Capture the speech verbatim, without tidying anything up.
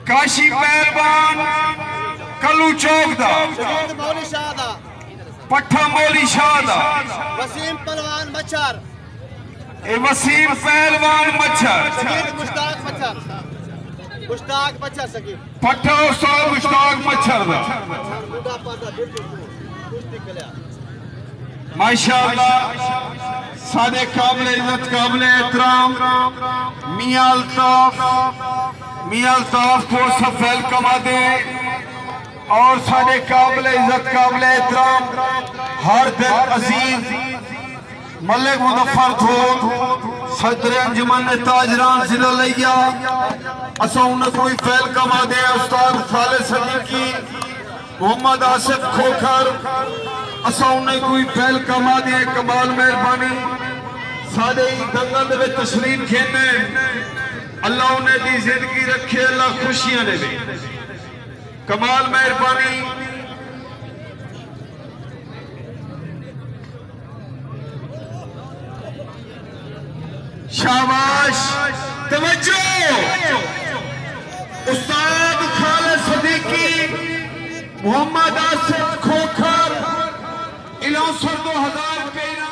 काशी पहलवान कलू चौक दा शहीद मौली शाह दा पट्ठा मौली शाह दा वसीम पहलवान मच्छर ए वसीम पहलवान मच्छर शहीद मुश्ताक मच्छर मुश्ताक मच्छर शहीद पट्ठा उस्ताद मुश्ताक मच्छर दा माशाअल्लाह सादे काबिल इज्जत काबिल एहतराम मियां अल्ताफ मियां अल्ताफ को सब वेलकम आदे और सादे काबिल इज्जत काबिल एहतराम हर दिल अजीज मलिक मुजफ्फर थो सदर अंजुमन ताजरान जिला लिया असा उन्हें कोई वेलकम आदे उस्ताद खालिद सदीकी मोहम्मद आसिफ खोखर असा उन्हें कोई वेलकम आदे कमाल मेहरबानी सादे दंगल दे तशरीफ खेने अल्लाह उन्हें दी जिंदगी रखे अल्लाह खुशियां देवे कमाल मेहरबानी शाबाश तवज्जो उस्ताद खालिद सदीकी मोहम्मद आसिफ खोखर इलासर दो हजार